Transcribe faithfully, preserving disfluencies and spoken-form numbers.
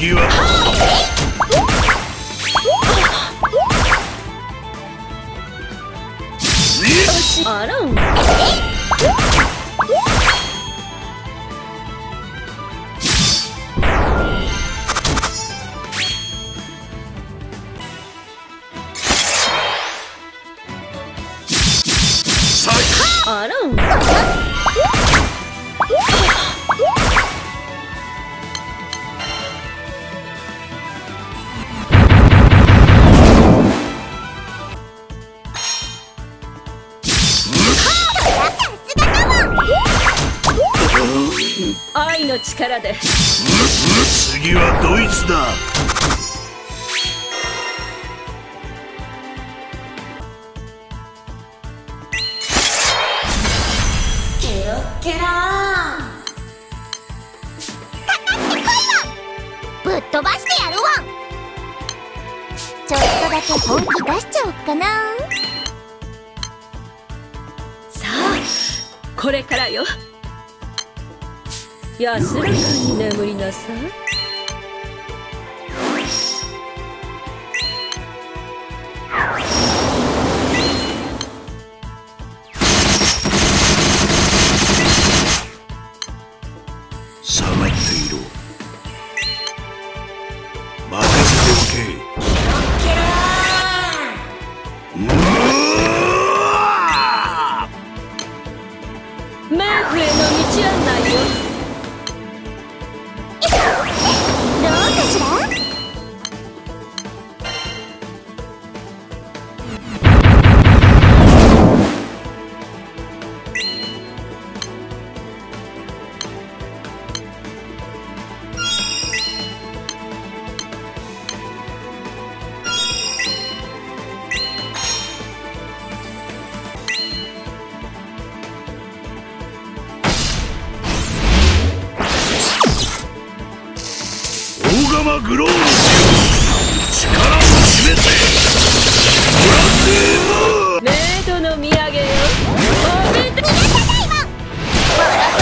次はあらん。あらん。愛の力で。 次はドイツだ。 ケロッケローン。かかってこいわ。ぶっ飛ばしてやるわん。ちょっとだけ本気出しちゃおっかな。 さあ、これからよ。安らかに眠りなさい。 下がっていろ。任せておけ。うわ冥府への道案内よ。 どうかしら。 大釜グローの力を示せ。 メイドの土産よ。おめでとう。 皆様今笑